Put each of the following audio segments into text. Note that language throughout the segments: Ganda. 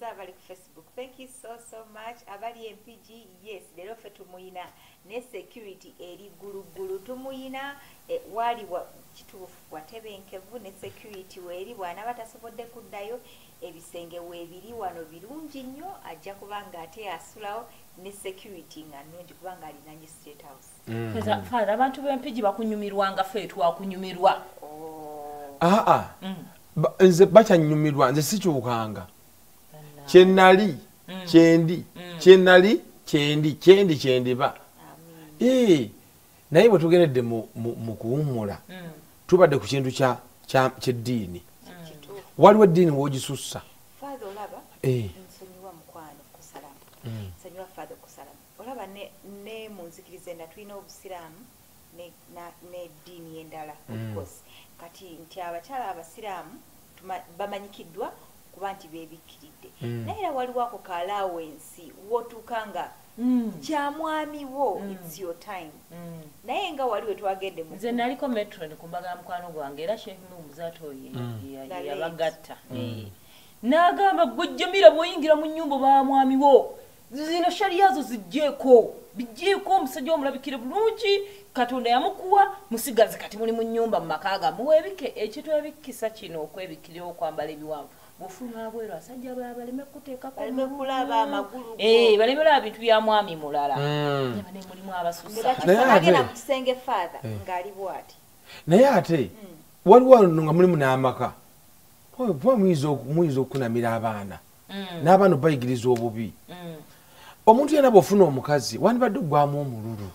Mbabuuza abali ku Facebook. Thank you so much. Abali MPG, yes, lero ffe tumuyina ne security eri gulugulu tumuyina wali wa kituufu watebenkevu ne security weri bwana batasobodde kuddayo ebisenge weebiri wano birungi nnyo ajja kubanga ate asulawo ne security nga nnungi kubanga alinanye State House. Father, abantu b'empigi bakunyumirwanga ffe twakunyumirwa. Nze bakyanyumirwa nze sikyukanga kyenali kyendi kyenali kyendi kyendiba naye bwe tugeredde mu kuwummula tubadde ku kintu ky'eddiini waliwo eddiini w'ogisussa Father olaba nsonyiwa mukwano kusalamu nsonyiwa Father kusalamu olaba ne mu nzikiriza endala tulina obusiraamu n'eddiini endala of course kati nti abakyala abasiraamu bamanyikiddwa kuba nti beebikkiridde naye era waliwo ako ka allowance wotuuka kya mwami wo it's your time naye nga wali we twagende nze naliko metro ne kumbaga mukwano gwange era Sheikh Muzata oyo yabagatta n'agamba gwejjamira bw'oyingira mu nnyumba ba mwami wo zino shariya zo zijjeeko bijjeeko omusajja omulabikire bulungi Katonda yamukuwa musigaze kati muli mu nnyumba mu maka gamuweebike ekitwebikkisa kino okwebikirawo okwambala ebiwanvu bufuna abwero asajja baleme kuteekako baleme kulaba amagulu baleme kulaba bintu bya mwami mulala ne mulimu abasusa agenda mu kisenge Father ng'ali bw'ati naye ate waliwo nga mulimu n'amaka muyinza okunamira abaana n'abaana bayigiriza obubi omuntu yena bw'ofuna omukazi wandibadde ogwamu omululu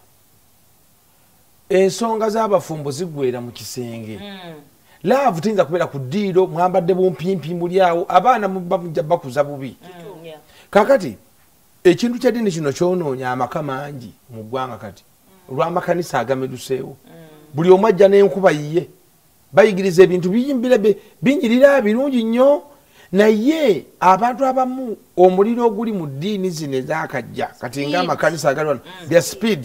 ensonga z'abafumbo ziggwera mu kisenge laavu tiyinza kubeera ku ddiiro mwambadde bumpimpi muli awo abaana mujja bakuza bubi kakati ekintu ky'eddiini kino kyonoonya amaka mangi mu ggwanga kati olw'amakanisa agameduseewo buli omu ajja n'enkuba yiye bayigiriza ebintu binjirira birungi nnyo naye abantu abamu omuliro oguli mu ddiini zino ezakajja kati ng'amakanisa agali wano their speed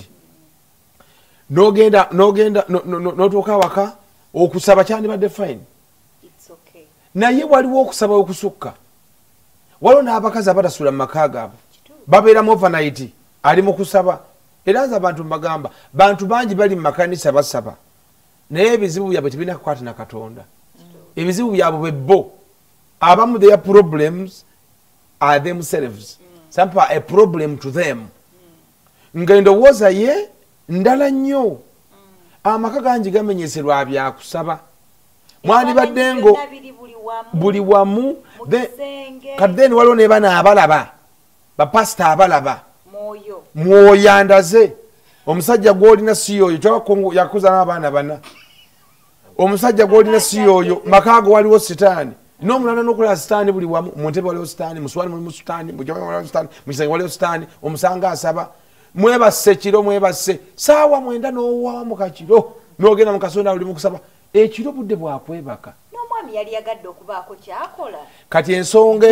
n'otuuka awaka okusaba kyandibadde fine naye waliwo okusaba okusukka waliwo n'abakazi abatasula mu maka gaabwe babeeramu overnight ali mu kusaba era nze abantu mbagamba bantu bangi bali mu makanisa basaba naye ebizibu byabwe tebirina kukwata na Katonda ebizibu byabwe bebo abamu their problems are themselves some people are a problem to them nga endowooza ye ndala nnyo amaka gangi gamenyeserwa byakusaba mwandibadde ngo buli wamu kati then waliwo ne bana abalaba bapasita abalaba mwoyo andaze omusajja gw'olina si oyo twakongo yakuza n'abaana bana omusajja gw'olina si oyo makaago waliwo sitaani n'omulala n'okulala sitaani buli wamu mu ntebe waliwo sitaani mu swaani mulimu sitaani mu jama waliwo sitaani mu kisenge waliwo sitaani omusanga asaba mwebase kiro mwebase saawa 9 n'owaawa mu kakiro n'ogenda mu kasonda oli mu kusaba ekiro budde bwakwebaka n'omwami yali yagadde okubaako kyakola kati ensonga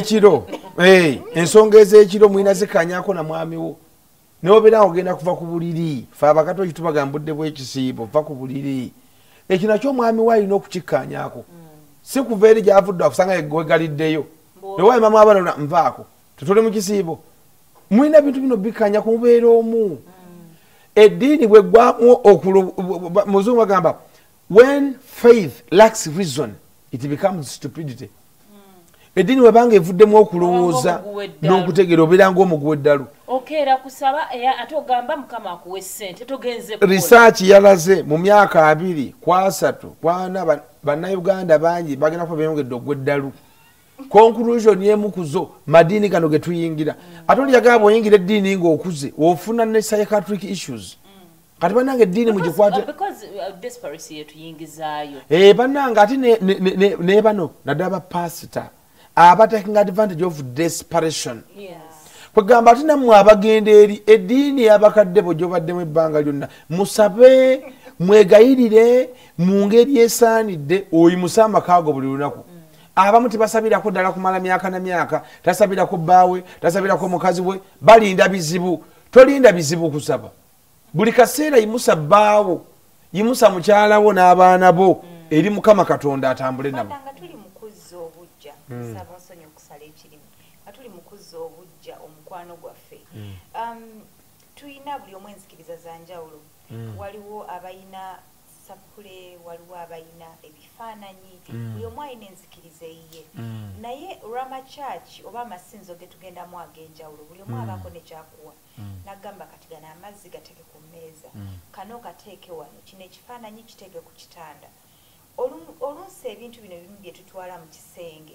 ez'ekiro mwina zikanyako na mwami wo n'obeera ogenda kuva ku buliri fe abakato kitubagamba budde bw'ekisiibo va ku buliri ekyo nakyo omwami we alina okukikkaanyako si kuva eri gy'avudde akusanga wegaliddeyo newaimamu abaana nvaako tutuli mu kisiibo mwina bintu bino bikanya kumubeera omu eddiini bwe ggwamu muzungu bagamba when faith lacks reason it becomes stupidity eddiini webanga evuddemu okulowooza n'okutegeera obeera ng'omuguwa eddalu okeera kusaba ate ogamba mukama akuwe ssente togenze research yalaze mu myaka 2 ku 3 ku 4 bannayuganda bangi bagenda kuba beyongedde ogw'eddalu conclusion yemukuzo madini gano getuyingira atoli yagaba bw'oyingira eddiini ng'okuze ofuna ne psychiatric issues kati bannange eddiini mugikwate because desperation yetuyingizaayo bannange ate ne bano naddala bapasita abataking advantage of desperation kwegamba ate nammwe abagenda eri eddiini y'abakadde bo gy'obaddemu ebbanga lyonna musabe mwegayirire mu ngeri esaanidde oyimuse amakaago buli lunaku abamu tebasabirako ddala kumala myaka na myaka tasabirako bbaawe tasabirako mukazi we balinda bizibu tolinda bizibu kusaba buli kaseera yimusa bbaawo yimusa mukyala wo n'abaana bo eri mukama Katonda atambule nabo obujja omukwano gwaffe tuyina buli omu enzikiriza za njawulo waliwo abayina sapule waliwo abayina ebifaananyi buli omu alina enzikiriza eyiye naye Rama Church oba amasinzo ge tugendamu ag'enjawulo buli omu abaako nekyakuwa nagamba kati gana amazzi gateeke ku mmeeza kano kateeke wano kino ekifaananyi kiteeke ku kitanda olunsi ebintu bino bimu bye tutwala mu kisenge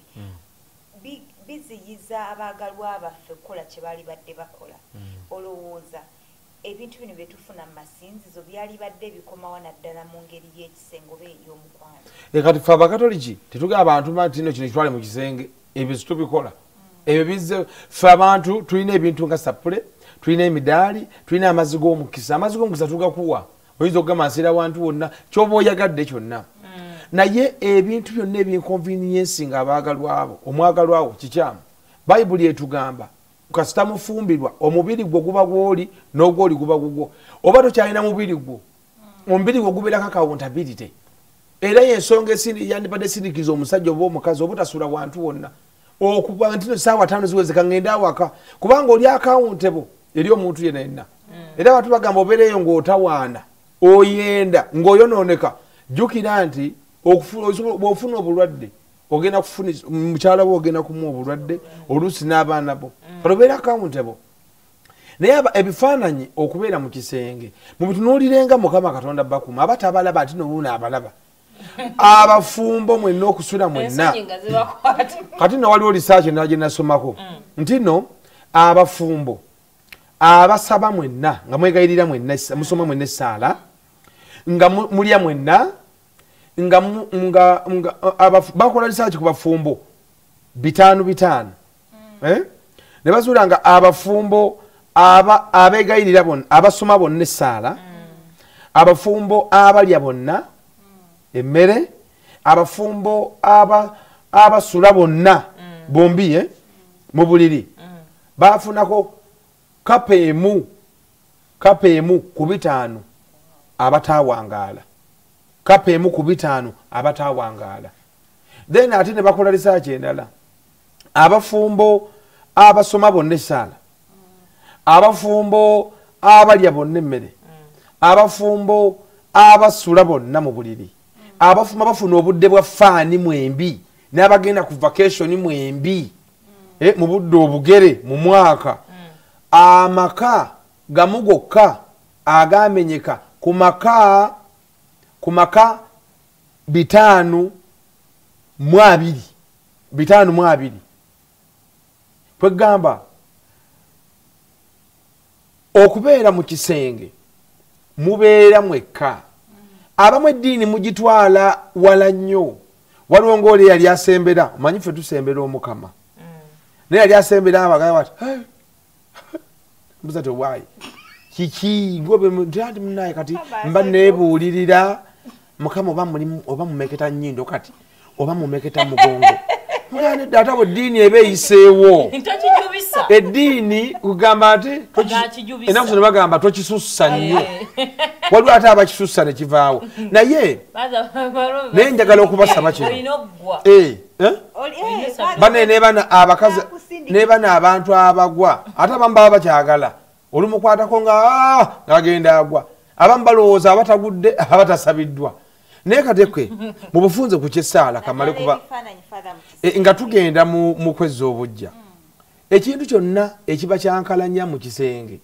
biziyiza abaagalwa baffe okukola kye baali badde bakola olowooza ebintu bino byetufuna mu masinzizo byali badde bikomawo naddala mu ngeri y'ekisenge oba ey'omukwano kati ffe abakatoliki tetuga abantu matino kino kitwale mu kisenge ebyo situbikola ebyo bizze ffe abantu tulina ebintu nga sapule tulina emidaali tulina amazzi g'omukisa amazzi g'omukisa tugakuwa oyinza okugamba nsiira wantu wonna kyoba oyagadde kyonna naye ebintu byonna ebinconveniensi nga abaagalwa abo omwagalwawo kikyamu bayibuli etugamba kasita mufumbirwa omubiri gwo guba gwoli n'ogwoli guba gugwo oba tokyalina mubiri gwo omubiri gwo gubeerako accountability era y'ensonga yandibadde esindikiza omusajja oba omukazi oba otasula wantu wonna okuba nti essaawa 5 ziwezeka ngenda awaka kubanga oli accountable eri omuntu yenna yenna era abantu bagamba obeereyo ng'otawaana oyenda ng'oyonooneka jjukira nti bw'ofuna obulwadde ogenda kufuna mukyala we ogenda kumuwa obulwadde oluusi n'abaana bo obeera accountable naye ebifaananyi okubeera mu kisenge mubitunuulirenga Mukama Katonda bakuma abatabalaba ati noluuna abalaba abafumbo mwenna okusula mwenna kati no waliwo lisaachi endala gye nasomako nti no abafumbo abasaba mwenna nga mwegayirira mwenna musoma mwenna essaala nga mulya mwenna nga bakola lisaachi ku bafumbo 5 ne bazuula nga abafumbo abegayirira bonna abasoma bonna essaala abafumbo abalya bonna emmere abafumbo abasula bonna bombi mu buliri bafunako kapeemu ku 5 abatawangaala kapeemu ku 5 abatawangaala then ate ne bakola lisaachi endala abafumbo abasoma bonna essaala abafumbo abalya bonna emmere abafumbo abasula bonna mu buliri abafumbo bafuna obudde bwa faani mwembi n'abagenda ku vacation mwembi mu budde obugere mu mwaka amaka gamu gokka agamenyeka ku maka 520 kwegamba okubeera mu kisenge mubeera mwekka abamu eddiini mugitwala wala nnyo waliwo ng'oli yali asembera omanyi ffe tusembera omukama naye yali asembera abagaya bati mbuza tewaayi kiki ngobeati munaye kati mba neebuulirira mukama oba mumeketa nnyindo kati oba mumeketa mugongo muganda ate abo eddiini eba eyiseewo eddiini kugamba nti enaku zino bagamba tokisussa nnyo waliwo ate abakisussa ne kivaawo naye njagala okubasaba kino bane abakazi nebana abantu abagwa ate abamu baba bakyagala olumukwatako ng'agenda agwa abamu balowooza abatagudde abatasabiddwa naye katekwe mu bufunze ku kyessaala kamale kuba nga tugenda mu kwezza obujja ekintu kyonna ekiba kyankalanya mu kisenge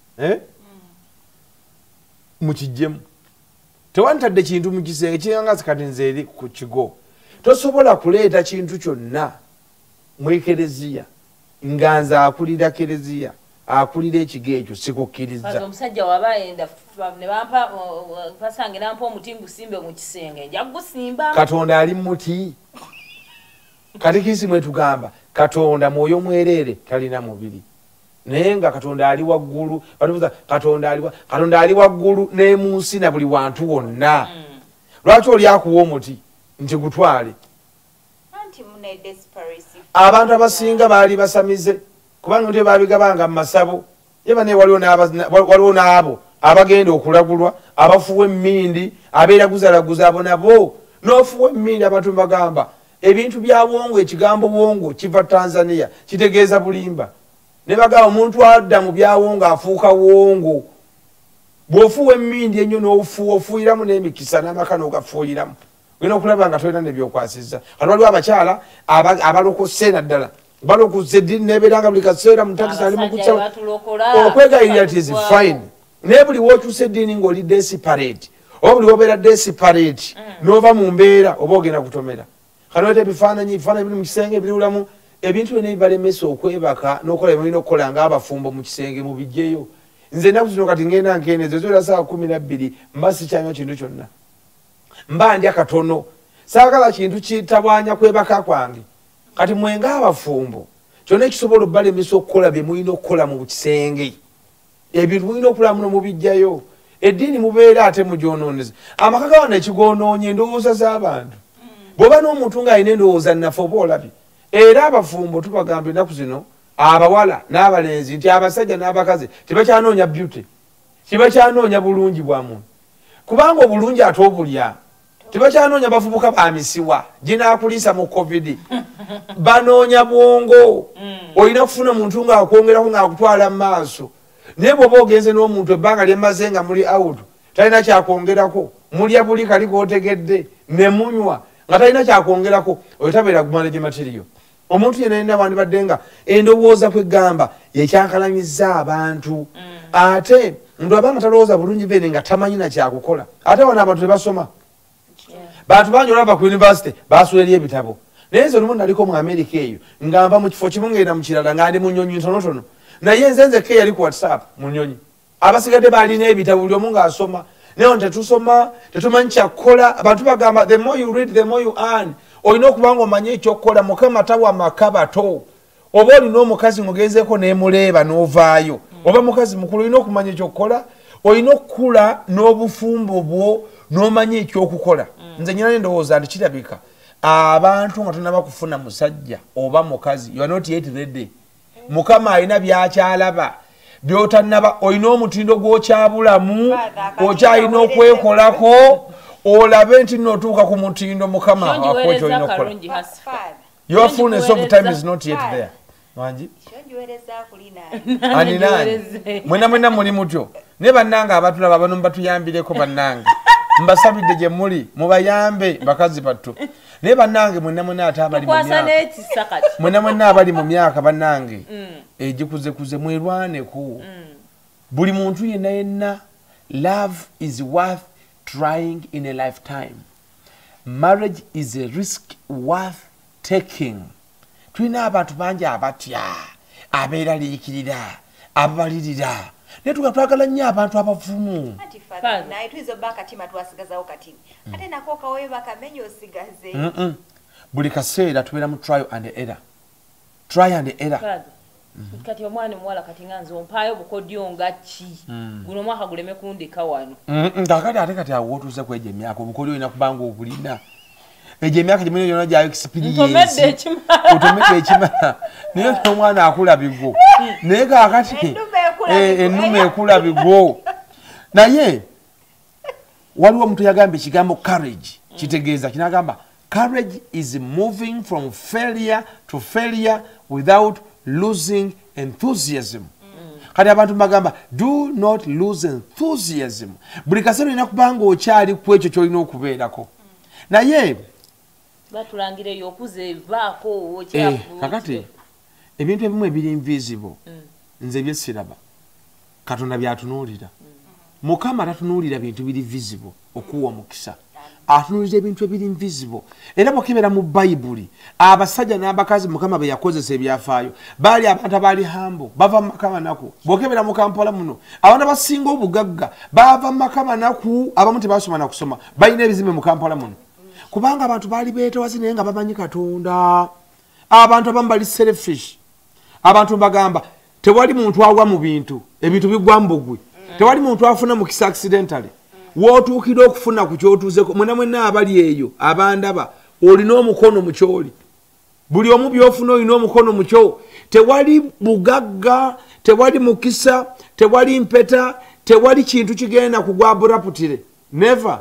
mukijjemu tewantadde kintu mu kisenge kiyangazi kati nze eri ku kigo tosobola kuleeta kintu kyonna mu ekereziya nga nze akulira kereziya akulira ekigo ekyo sikukkiriza omusajja wabayenda ne bampa basange nampa omuti ngusimbe mu kisenge nja gusimba Katonda ali muti katikisi mwe tugamba Katonda mwoyo mwerere talina mubiri naye nga Katonda ali waggulu batubuza Katonda ali waggulu ne mu nsi na buli wantu wonna lwaki oli akuwa omuti nti gutwale abantu abasinga baali basamize kubanga nti babigabanga mu masabo yeba ne waliwo n'abo abagenda okulagulwa abafuwa emmindi abeeraguzalaguza abo nabo n'ofuwa emmindi abantu bagamba ebintu bya wongo ekigambo wongo kiva Tanzania kitegeeza bulimba ne bagamba omuntu adda mu byawo ng'afuuka wongo bw'ofuuwa emmindi ennyo n'ofuuyiramu n'emikisa n'amaka n'ogafuuyiramu olina okulaba nga tolina nebyokwasizza kati waliwo abakyala abalokose naddala balokoze eddiini nebeeranga buli kaseera mutakisi ali mukutsa okwegayirira tis fine naye buli wookyusa eddiini ng'oli desperate oba buli wobeera desperate n'ova mu mbeera oba ogenda kutomera kati wete ebifaananyi biri mu kisenge biriwulamu ebintu byonna ebibalemesa okwebaka n'okola ebimulina okukola ng'abafumbo mu kisenge mubijjeyo nze ennaku zino kati ngenda nkendezo zoera saa 12 mba sikyanywa kintu kyonna mba ndya katono saagala kintu kitabwanya kwebaka kwange kati mwenga abafumbo kyonna ekisobola obbalemesa okukola bye mulina okukola mu kisenge ebintu mulina okulaba muno mubijjayo eddiini mubeera ate mugyonooneza amaka gawana ekigonoonye endowooza z'abantu bw'oba n'omuntu ng'alina endowooza nnafe oba olabye era abafumbo tubagamba ennaku zino abawala n'abalenzi nti abasajja n'abakazi tebakyanoonya beauty tebakyanoonya bulungi bwa muntu kubanga obulungi ate obulya tebakyanoonya bavubuka bamisiwa ginaakuliisa mu covid banoonya bwongo olina kufuna muntu ng'akwongerako ng'akutwala mu maaso naye bw'oba ogenze n'omuntu ebbanga lyemaze nga muli out talina kyakwongerako mulya buli kali kootegedde ne munywa nga talina kyakwongerako oyo tabeera gumanage material omuntu yena yena wandibadde nga endowooza kwegamba yekyankalanyizza abantu ate nti abanga talowooza bulungi bene nga tamanyi na kyakukola ate wano abantu tebasoma bantu bangi olaba ku university basula eri ebitabo naye nze olumu naliko mu America eyo ngamba mu kifo kimu ngenda mu kirala nga ndi mu nnyonyi ntonotono naye nze nzekka eyali ku WhatsApp mu nnyonyi abasigadde balina ebitabo buli omu ng'asoma naye tetusoma tetumanyi kyakukola abantu bagamba the more you read the more you earn olina okuba nga omanye ekyokukola mukama tawa maka bato oba olina omukazi mugenzeeko nemuleeba n'ovaayo oba mukazi mukulu olina okumanya ekyokukola olina okukula n'obufumbo bwo n'omanya ekyokukola nze nyina nendowooza nti kirabika abantu nga tonaba kufuna musajja oba mukazi you are not yet ready mukama alina byakyalaba byotanaba olina omutindo gw'okyabulamu okyalina okwekolako olabe nti notuuka ku mutindo mukama akwekyo olina okukola your fullness of time is not yet there wangi aninani mwena muli mutyo ne bannange abatulaba bano mubatuyambireko bannange mbasabidde gye muli mubayambe bakazi battu naye bannange mwena ate abali mwena abali mu myaka bannange egikuzekuze mwerwaneku buli muntu yenna love is worth trying in a lifetime. Marriage is a risk worth taking. Tulina abantu bangi abatya abeeraliikirira ababalirira naye twagala nnyo abantu abavumu naye tuizo bakatima twasigazawo katini ate nako kawoyo bakamenya osigaze buli kaseera tubeera mu trial and error kati omwana muwala kati nganze ompaayo bukodyo nga ki guno omwaka guleme kundika wano kakati ate kati awo otuuze ku egyo emyaka obukodyo olina kubanga obulina egyo emyaka gimene yona gya experience otomedde ekimala naye n'omwana akula bigo naye kakati ennume ekula bigo naye waliwo omuntu yagamba ekigambo courage kitegeeza kinagamba courage is moving from failure to failure without losing enthusiasm. Kati abantu bagamba do not lose enthusiasm. Buli kaseera olina kubanga okyali ku ekyo kyolina okubeerako naye batulangire yokuze vaako kakati ebintu ebimu ebiri invisible nze byesiraba Katonda byatunuulira mukama tatunuulira bintu biri visible okuwa mukisa atunuulira ebintu ebiri invisible era bw'okebera mu bayibuli abasajja n'abakazi mukama be yakozesa ebyafaayo baali abantu abaali hambo bava mu maka manaku bw'okebera mu Kampala muno abantu abasinga obugagga bava mu maka manaku abamu tebasoma na kusoma balina ebizimbe mu Kampala muno kubanga abantu baali beetoowazi naye nga bamanyi Katonda abantu abamu bali selfish abantu bagamba tewali muntu awa mu bintu ebintu bigwa mbogwe tewali muntu afuna mu kisa accidentally wootuukira okufuna ku kyotuuzeko mwena abali eyo abandaba olina omukono mu kyoli buli omu byofuna olina omukono mu kyo tewali bugagga tewali mukisa tewali mpeta tewali kintu kigenda kugwa abruptly never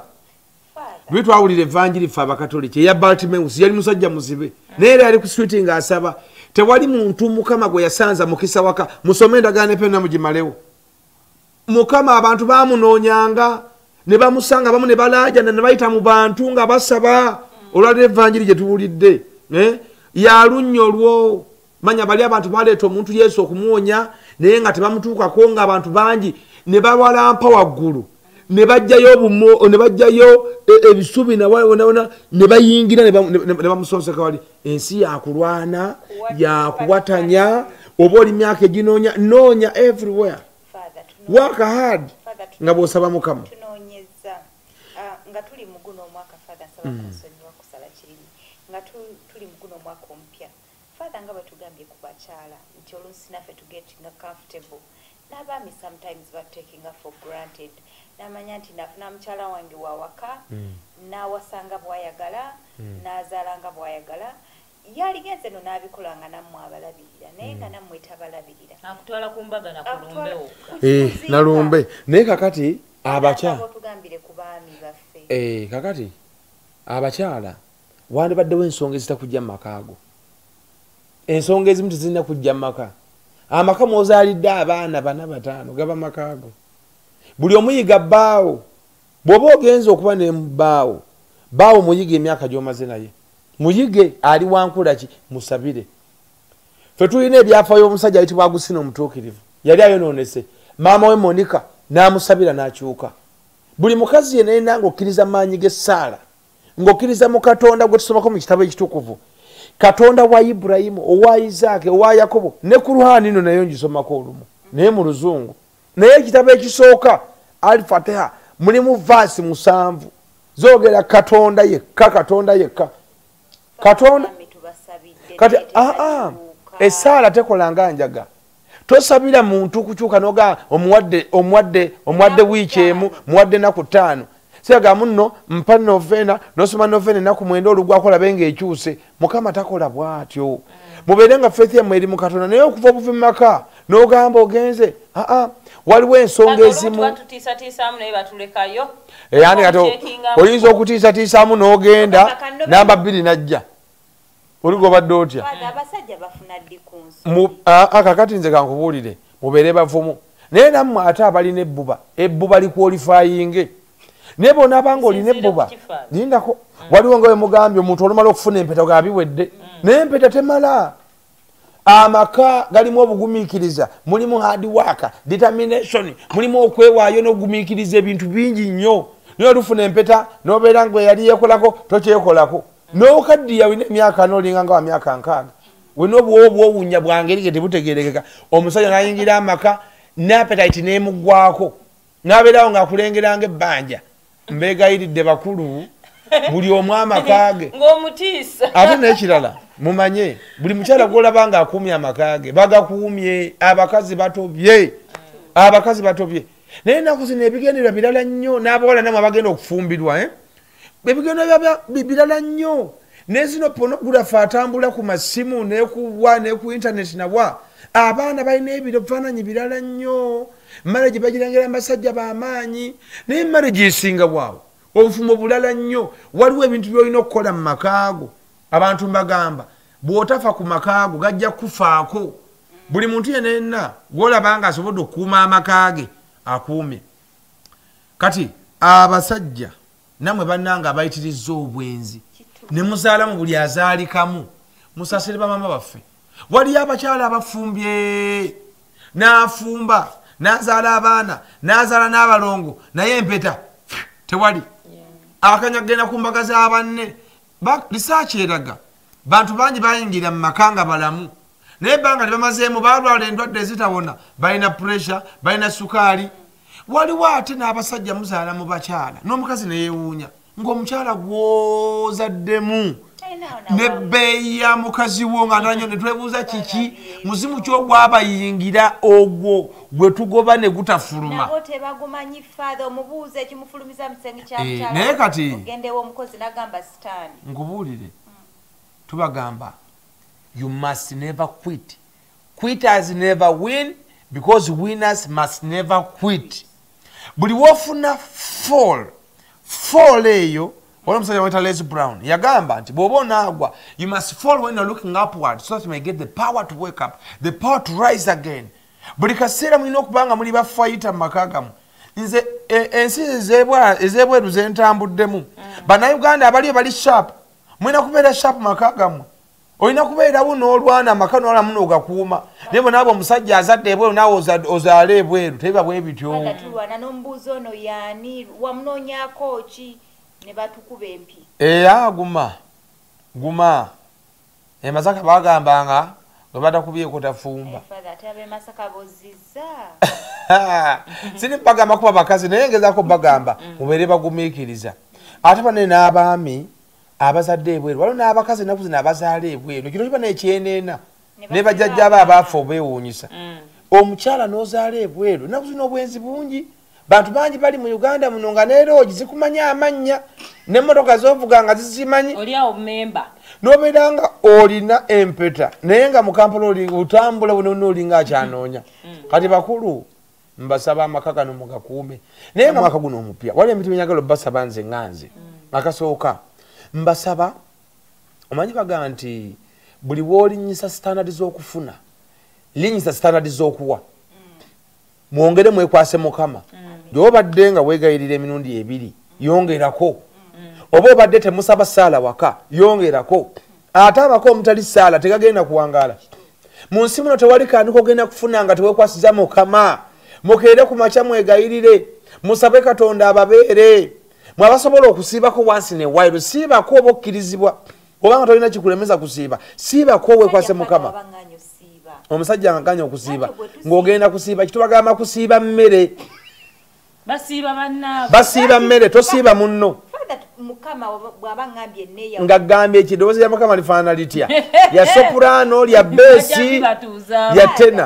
bitwawulira evanjiri ffe abakatoliki eya Bartimaeus yali musajja muzibe naye era yali ku street ng'asaba tewali muntu mukama gwe yasanza mukisa waka musome endagaano epena mugimalewo mukama abantu bamunoonyanga ne bamusanga bamu ne balaajana ne bayita mu bantu nga basaba olwalira evanjiri gye tuwulidde yalunnyo olwo manya bali abantu baleeta omuntu Yesu okumuwonya naye nga tebamutuukako nga abantu bangi ne bawalampa waggulu ne bajjayo ebisubi ne bayingira ne bamusonseka wali ensi yakulwana yakuwatanya oba oli myaka eginoonya noonya everywhere work hard nga bw'osaba mukama nga tuli mu guno omwaka Father nsaba kunsonyiwa kusala kirimi nga tuli mu guno omwaka ompya Father nga batugambye ku bakyala nti oluusi naffe tugetinga comfortable n'abaami sometimes batekinga for granted namanya nti nafuna mukyala wange wawaka n'awasanga bwayagala n'azaalanga bwayagala yaligenze no n'abikolanga nammwe abalabirira naye nga nammwe tabalabirira akutwala ku mbaga nakulumbewo nalumbe naye kakati abakyala tugambire ku baami baffe kakati abakyala wandibaddewo ensonga ezitakujja mu makaago ensonga ezimu tezirina kujja mu maka amaka mwozaalidde abaana 4 5 gaba makaago buli omuyiga bbaawo bw'oba ogenza okuba ne bbaawo bbaawo muyiga emyaka gy'omaze naye muyige ali wankula ki musabire ffe tulina ebyafaayo omusajja ayitibwa Agustina omutuukirivu yali ayonoonese maama we Monica n'amusabira n'akyuka buli mukazi ye naye ng'okkiriza maanyi g'essaala ng'okkiriza mu Katonda gwe tusomako mu kitabo ekitukuvu Katonda wa Ibulayimu owa Isaaka owa Yakobo ne ku Ruhani ino nayo ngisomako olumu naye mu Luzungu naye ekitabo ekisooka Al-Fatiha mulimu vaasi 7 zoogera Katonda yekka Katonda kati essaala tekolanga njaga tosabira muntu kukyuka noga omuwadde wiiki emu muwadde naku 5 sega munno mpa novena nosoma novena naku 9 olugwakola benga ekyuse mukama takola bwatyo mubeere nga faith yammwe eri mu Katonda naye okuva obuvi mu maka n'ogamba ogenze waliwo ensonga ezimu oyinza okutiisatiisaamu n'ogenda namba 2 najja oligobadde otya kakati nze kankubuulire mubeere bavumu naye nammwe ate abalina ebbuba likwolifayinge naye bonaabanga olina ebbuba lindako waliwo nga we mugambye omuntu olumala okufuna empeta gabiwedde naye empeta temala amaka galimu obugumiikiriza mulimu hard work determination mulimu okwewaayo n'okugumiikiriza ebintu bingi nnyo naye olufuna empeta n'obeera nga yali yekolako tokyekolako n'okaddiya wina emyaka n'olinga nga wa myaka 6 wena obwowunya bwangeri ge tebutegerekeka omusajja n'ayingira amaka n'apetite n'emuggwako n'abeerawo ng'akulengeranga ebbanja mbeegayiridde bakulu buli omu amaka ge ng'omutiisa ate n'ekirala mumanye buli mukyala gw'olaba ng'akuumye amaka ge bagakuumye abakazi batobye naye ennaku zino ebigendererwa birala nnyo n'abawala namwe abagenda okufumbirwa ebigendererwa birala nnyo nezino pornography atambula ku masimu neku internet nabwa abaana balina ebifaananyi birala nnyo marriage bagirengera abasajja b'amaanyi naye marriage esinga bwawe obufumo bulala nnyo waliwo ebintu byolina okukola mu makaago abantu mbagamba bw'otafa ku makaago gajja kufaako buli muntu yenenna gw'olaba nga asobodde okukuuma amakaage akuumye kati abasajja namwe bannanga abayitirizza obwenzi ne muzaalamu buli azaalikamu musasire bamama baffe waliyo abakyala abafumbye n'afumba n'azaala abaana n'azaala n'abalongo naye empeta tewali akanya kugenda ku mbaga za banne risaaki eraga bantu bangi bayingira mu maka nga balamu naye ebbanga libamazeemu balwala endwadde ezitawona balina pressure balina sukaali waliwo ate n'abasajja muzaala mu bakyala n'omukazi neyeewuunya ng'omukyala gwozaddemu nebbeeyi ya mukazi wo nga nanyo netwebuuza kiki muzimu kyogwabayingira ogwo gwe tugoba ne gutafuluma naye kati nkubuulire tubagamba you must never quit. Quitters never win because winners must never quit. Buli wofuna fall eyo Wala musajja weta Les Brown yagamba nti bw'oba onaagwa you must fall when you're looking upward so that you may get the power to wake up, the power to rise again. Buli kaseera mulina okubanga muli bafayita mu maka gammwe. Nze ensi ez'ebweru ze ntambuddemu bannayuganda abaliyo bali sharp mulina kubeera sharp mu maka gammwe. Olina kubeerawo n'olwana amaka n'olamu n'ogakuuma naye bwe naaba omusajja azadde ebweru naawe ozaale ebweru tebiba bwe bityo. Tulwana n'omubuuzi ono yaani wamunoonyaako ki ne batukuba empi. Guma Masaka bagambanga bwe batakubyeko tafumba. Siri bagamba kuba bakazi naye ngezaako bagamba mubeere bagumiikiriza. Ate banene n'abaami abazadde ebweru waliwo n'abakazi ennaku zino abazaala ebweru kino kiba n'ekyeneena ne bajjajja abo abaafa obeewuunyisa. Omukyala n'ozaala ebweru ennaku zino obwenzi bungi. Bantu bangi bali mu Uganda muno nga neeroogi zikumanya amannya n'emmotoka z'ovuga nga zizimanyi. Oli awo memba. N'obeera nga olina empeta naye nga mu Kampala otambula buno olinga akyanoonya. Kati bakulu mbasaba amaka gano mugakuume. Naye nga mwaka guno omupya wali emiti byenjagala obbasaba nze nganze. Akasooka mbasaba omanyi baga nti buli w'olinyisa standard z'okufuna linyisa standard z'okuwa. Mwongere mwekwase Mukama. Gy'obadde nga weegayirira emirundi ebiri yongerako. Oba obadde temusaba ssaala waka yongerako. Ate amaka omutali ssaala tegagenda kuwangaala. Mu nsi muno tewali kantu kogenda kufuna nga teweekwasiza Mukama. Mukeere ku makya mwegayirire musabe Katonda ababeere. Mwabasobola okusiibako wansi ne wairo siibako oba okkirizibwa obanga tolina kikulemeza kusiiba siibako weekwase Mukama. Omusajja ngaganya okusiiba ng'ogenda kusiiba kitubagamba kusiiba mmere. Basiiba mmere tosiiba munno. Ngagambye ekidowoozi lya Mukama lifaanana litya lya soprano lya beesi lya tena.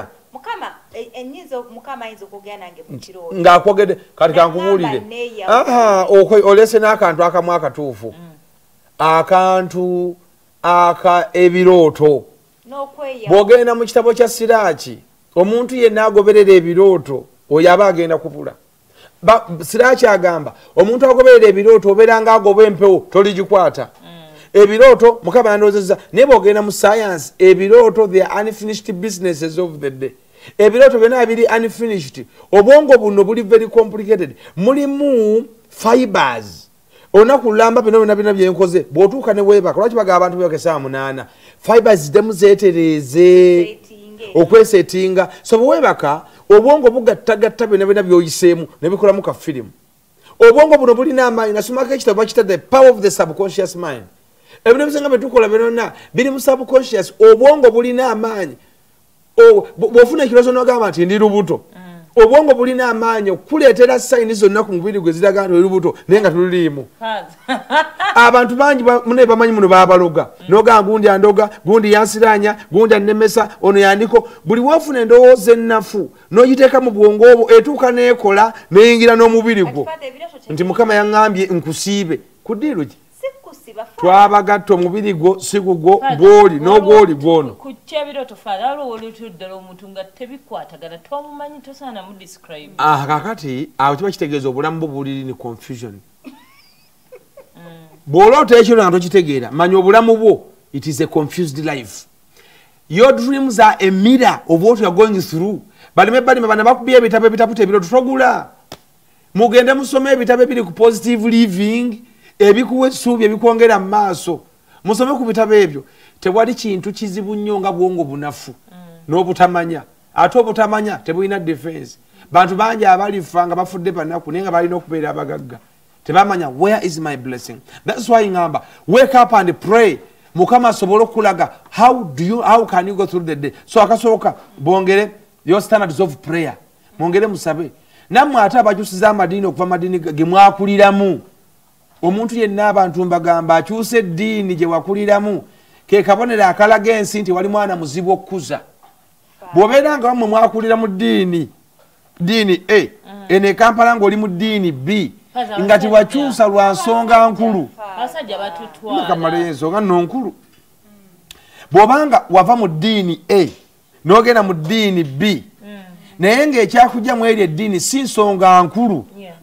Ng'akwogedde kati kankubuulire olese n'akantu akamu akatuufu akantu aka ebirooto. Bw'ogenda mu kitabo kya Siraaki omuntu yenna agoberera ebirooto oyo aba agenda kubula. Siraaki agamba omuntu agoberera ebirooto obeera nga agoba empewo toligikwata. Ebirooto Mukama yandoozezza naye bw'ogenda mu science ebirooto they are unfinished businesses of the day. Ebirooto byonna biri unfinished. Obwongo buno buli very complicated. Mulimu fibers. Onaku lamba bino byenkoze bw'otuuka ne weebaka lwaki baga abantu beebaka essaawa 8 fibers ziddemu zeetereze okwesetinga so bwe weebaka obwongo bugattagatta byonna by'oyiseemu ne bikolamu ka firimu. Obwongo buno bulina amaanyi nasomako ekitabo bakita the power of the subconscious mind. Ebintu ebisinga bye tukola byonna biri mu subconscious. Obwongo bulina amaanyi. Bw'ofuna ekirowoozo n'ogamba nti ndi lubuto obwongo bulina amaanyi okuleetera sayini zonna ku mubiri gwe ziraga nti oli lubuto naye nga tuliimu. Abantu bangi munaye bamanyi muno baabaloga n'ogamba gundi andoga gundi yansiranya gundi annemesa ono yandiko. Buli woofuna endowooza ennafu n'ogiteeka mu bwongo obwo etuuka n'ekola n'eyingira n'omubiri gwo nti Mukama yaŋŋambye nkusiibe ku ddiiru ki twabagatta omubiri gwo si gugwo gw'oli n'ogw'oli gwono. Ku kyebirooto faala waliwo olutuddala omuntu nga tebikwatagana tomumanyi tosaana mu describe. Kakati awo kiba kitegeeza obulamu bwo buliri ni confusion. Bw'oloota ekiro nga tokitegeera manya obulamu bwo it is a confused life. Your dreams are a mirror of what you are going through. Balime bana bakubye ebitabo ebitaputa ebirooto togula. Mugende musome ebitabo ebiri ku positive living ebikuwa essuubi ebikwongera mu maaso. Musome ku bitabo ebyo. Tewali kintu kizibu nnyo nga bwongo bunafu n'obutamanya. Ate obutamanya tebulina defense. Bantu bangi abalifa nga bafudde banaku naye nga balina okubeera abagagga. Tebamanya where is my blessing. That's why ngamba wake up and pray. Mukama asobola okulaga how can you go through the day. So akasooka bongere your standards of prayer. Mwongere musabe. Nammwe ate abakyusiza amadiini okuva amadiini ge mwakuliramu. Omuntu yenna abantu mbagamba akyuse eddiini gye wakuliramu ke kabonero akalaga ensi nti wali mwana muzibu okukuza. Bw'obeera nga wammwe mwakulira mu ddiini A ene Kampala ng'oli mu ddiini B nga tiwakyusa lwa nsonga nkulu. Kamala ensonga nno nkulu. Bw'obanga wava mu ddiini A n'ogenda mu ddiini B naye ng'ekyakujja mu eri eddiini si nsonga nkulu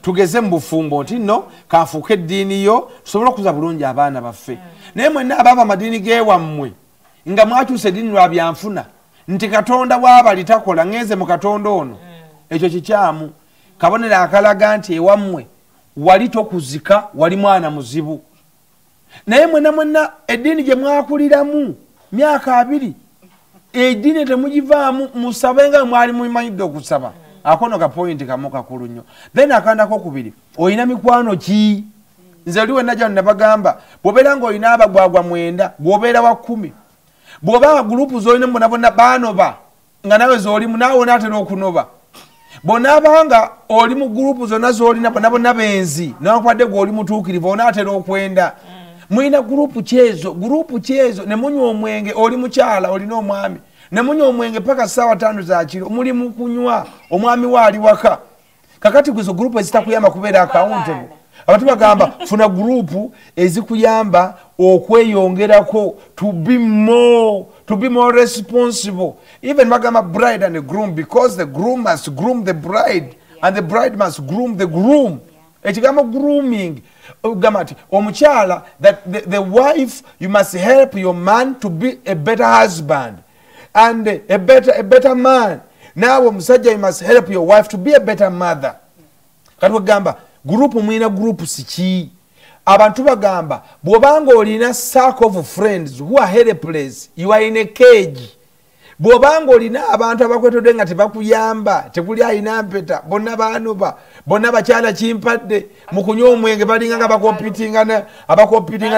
tugeze mu bufumbo nti no kafuuke eddiini yo tusobole okuza bulungi abaana baffe naye mwenna abaaba amaddiini geewammwe nga mwakyusa eddiini lwa byanfuna nti katonda bw'abali takola ŋŋenze mu katonda ono ekyo kikyamu kabonero akalaga nti ewammwe wali tokuzika wali mwana muzibu naye mwenna eddiini gye mwakuliramu myaka 2 eddiini temugivaamu musabe nga mwali mumanyidde okusaba akono ka point kamu kakulu nnyo then akandako kubiri oyina mikwano ki nze oli wenna gyano nabagamba bw'obeera ng'olina abagwagwa 9 bw'obeera wa 10 bw'oba gurupu z'olina bonna baanoba nga nawe z'olimu naawe onaatera okunoba bw'onaabanga oli mu gurupu zonna z'olina bonna benzi nawankubadde gwe oli mutuukirivu onaatera okwenda mulina gurupu kyezo ne munywa omwenge oli mukyala olina omwami ne munywa omwenge paka ssaawa 5 za kiro muli mu kunywa omwami waali waka kakati gwezo gurupu ezitakuyamba kubeera accountable abantu bagamba funa gurupu ezikuyamba okweyongerako to be more responsible even bagamba bride and groom because the groom must groom the bride and the bride must groom the groom ekigambo grooming gamati omukyala that the wife you must help your man to be a better husband and a better man naawe omusajja you must help your wife to be a better mother kati bagamba gurupu mwina gurupu siki abantu bagamba bw'obanga olina circle of friends who are helpless you are in a cage bw'obanga olina abantu abakwetodde nga tebakuyamba tekuli ayina mpeta bonna baanoba bonna bakyala kimpadde mu kunywa omwenge balinga nga abakompitinga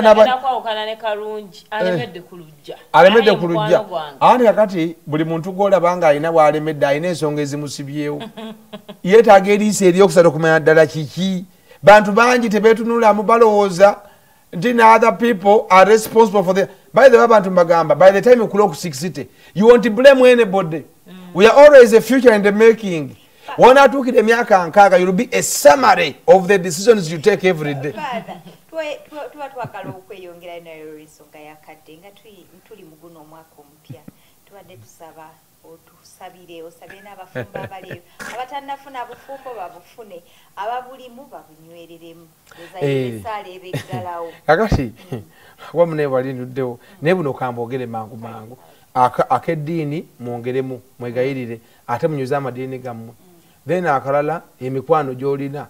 alemedde ku lujja anti kakati buli muntu gw'olabanga alina bw'alemedde alina ensonga ezimusibyewo yeetaaga eriisa eryokusatu okumanya ddala kiki bantu bangi tebeetunulamu balowooza nti other people are responsible for the by the way abantu mbagamba by the time you clock 60 you won't blame anybody we are always a future in the making wonatuukira emyaka 6 you will be a summary of the decisions you take every day tuba twagala okweyongera nayo ensonga yakadde nga tuli mu guno omwaka omupya tubadde tusaba osabe n'abafumbo abaleero abatannafuna bufumbo babufune ababulimu babunywereremu esaala ebeggalawo kakati wamune walinuddewo naye buno kambogere mangu akeddiini mwongeremu mwegayirire ate munyuze amaddiini gammwe then akalala emikwano gy'olina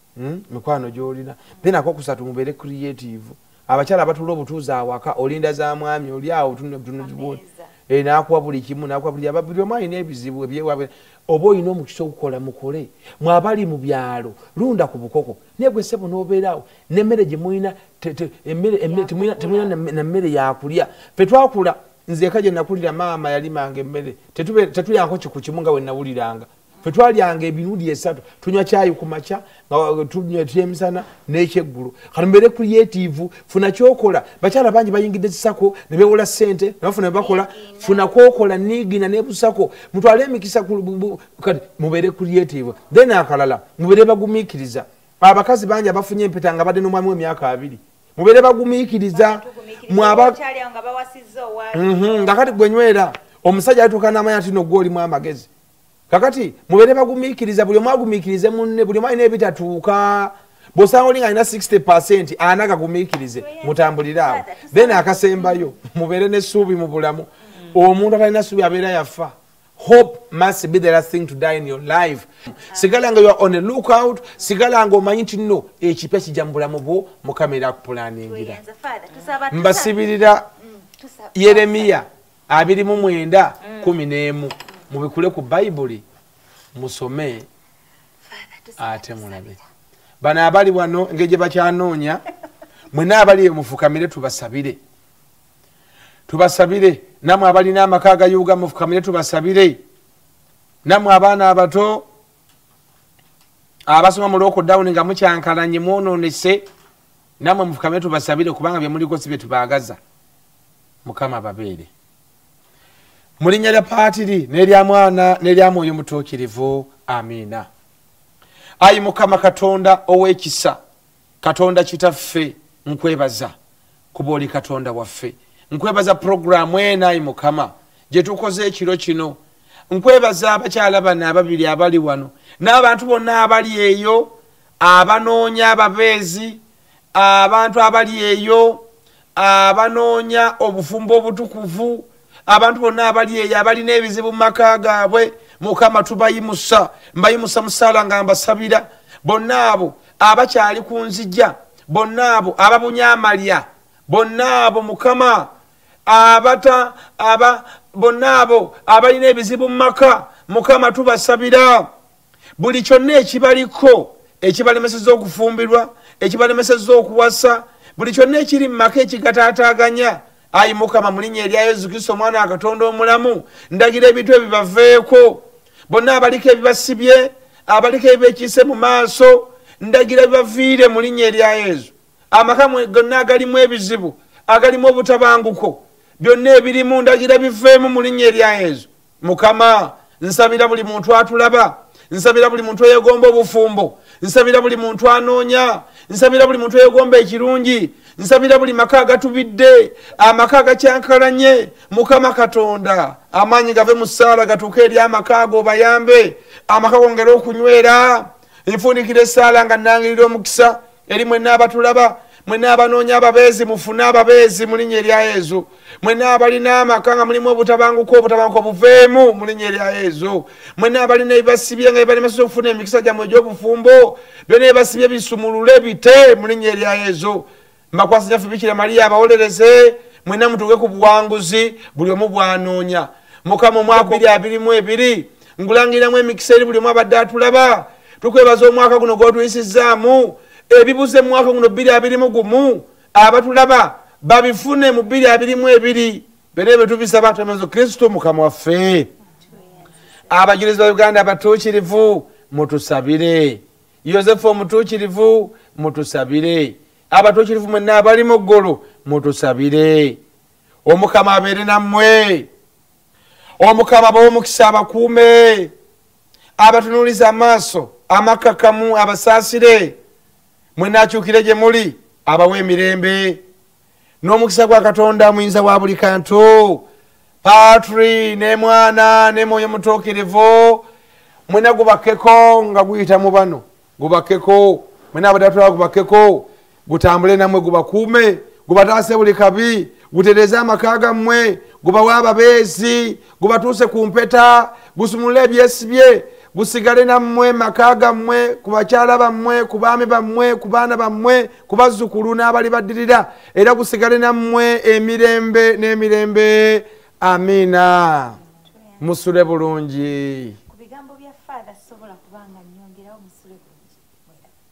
then akokusatu mubeere creative abakyala abatula obutuuzi awaka olinda za mwami oli awo tunudibwoni nakuwa buli kimu nakuwa buli omu alina ebizibu ebyewabe oba olina omukisa okukola mukole mwabali mu byalo lunda ku bukoko naye gwe ssebo n'obeerawo n'emmere gye mulina temulina na mmere yakulya fe twakula nze eka gye nakulira maama yalimanga emmere tetulyanko kiku kimu nga we nawuliranga fe twalyanga ebinuuli 3 tunywa kyayi ku makya emisana n'ekyeggulu kati mbeere creative funa kyokola bakyala bangi bayingidde kisako ne bewola ssente nabafuna bebakola funa kwokola niigina n'ebusako mutwale emikisa kati mubeere creative then akalala mubeere bagumiikiriza abakazi bangi abafunye empeta nga badde n'omwami w'emyaka 2 mubeere bagumiikiriza nga kati gwenywera omusajja atuuka n'amanya nti nogwe olimu amagezi kakati mubeere bagumiikiriza buli omu agumiikirize munne buli omu alina ebitatuuka bw'osanga olinga alina 60% ana gagumiikirize mutambulire awo then akasembayo mubeere n'essuubi mu bulamu omuntu atalina ssuubi abeera yafa hope must be the last thing to die in your life sigala nga you are on a lookout sigala nga omanyi nti nno ekipya kijja mu bulamu bwo mukama era akupulaningira mbasibirira Yeremiya 29:11 mubikule ku Bayibuli musome ate mulabe bano abali wano ngeje bakyanoonya mwena abali mufukamire tubasabire namwe abalina amaka gayuga mufukamire tubasabire namwe abaana abato abasoma mu lockdown nga mukyankalanye mwononese namwe mufukamire tubasabire kubanga bye muliko sibe tubagaza mukama babeere mulinnya lya paatiri n'erya mwana n'erya mwoyo mutuukirivu amiina ayi mukama katonda ow'ekisa katonda kitaffe nkwebaza kuba oli katonda waffe nkwebaza programu ena ayi mukama gye tukoze ekiro kino nkwebaza abakyala bano ababiri abali wano n'abantu bonna abali eyo abanoonya ababeezi, abantu abali eyo abanoonya obufumbo obutukuvu, abantu bonna abali eyo abalina ebizibu mu maka gaabwe, Mukama tubayimusa, mbayimusa musaala nga mbasabira. Bonna abo abakyali ku nzijja, bonna abo ababunya amalya, bonna abo Mukama bonna abo abalina ebizibu mu maka, Mukama tubasabira. Buli kyonna ekibaliko, ekibalemesezza okufumbirwa, ekibalemesezza okuwasa, buli kyonna ekiri mu maka ekigataataaganya, ayi Mukama mu linnya erya Yesu Kristo omwana wa Katonda omulamu, ndagira ebintu ebibaveeko. Bonna abaliko ebibasibye, abaliko ebibekiise mu maaso, ndagira bibaviire mu linnya erya Yesu. Amaka gonna agalimu ebizibu, agalimu obutabanguko, byonna ebirimu ndagira biveemu mu linnya erya Yesu. Mukama nsabira buli muntu atulaba, nsabira buli muntu eyegomba obufumbo, nsabira buli muntu anoonya, nsabira buli muntu eyegomba ekirungi, nsabira buli maka agatubidde, amaka agakyankalanye. Mukama Katonda amaanyi gave mu ssaala gatuuke eri amaka ago, bayambe amaka gongere okunywera. Nfunikira essaala nga nnangirira omukisa eri mwenna abatulaba, mwenna abanoonya ababeezi, mufune ababeezi mu linnya erya Yesu. Mwenna abalina amaka nga mulimu obutabanguko buveemu mu linnya erya Yesu. Mwenna abalina ebibasibye nga ebalemeseza okufuna emikisa gyammwe egy'obufumbo, byonna ebibasibye bisumulule bite mu linnya erya Yesu. Mbakwasa Nyaffe Bikira Mariya abawolereze, mwenna mutuuke ku buwanguzi buli omu bwanoonya. Mukama omwaka 2022 ngulangiramu emikisa eri buli omu abadde atulaba. Tukwebaza omwaka guno gw'otuyisizaamu, ebibuze mu mwaka guno 2021 abatulaba babifune mu 2022. Byonna bye tubisaba tutemezo Kristo Mukama waffe. Abajulizi ba Uganda abatuukirivu mutusabire, Yozefu omutuukirivu mutusabire, abatuukirivu mwenna abali mu ggulu mutusabire. Omukama abeere nammwe, Omukama abawe omukisa, abakuume, abatunuuliza amaaso amakakamu, abasaasire. Mwenna akyukire gye muli, abawe emirembe n'omukisa gwa Katonda muyinza wa buli kantu, Patri ne Mwana ne Mwoyo Mutuukirivu. Mwenna gubakeko nga guyita mu bano, gubakeko mwenna abadatula, gubakeko gutambule namwe, gubakuume, gubataase buli kabi, gutereze amaka gammwe, gubawe ababeezi, gubatuuse ku mpeta, gusumulule ebyesibye, gusigale nammwe maka gammwe, ku bakyala bammwe, ku baami bammwe, ku baana bammwe, ku bazzukulu n'abali baddirira, era gusigale nammwe emirembe n'emirembe. Amiina. Musule bulungi. Ku bigambo bya Father sobola kubanga nnyongerawo musule bulungi.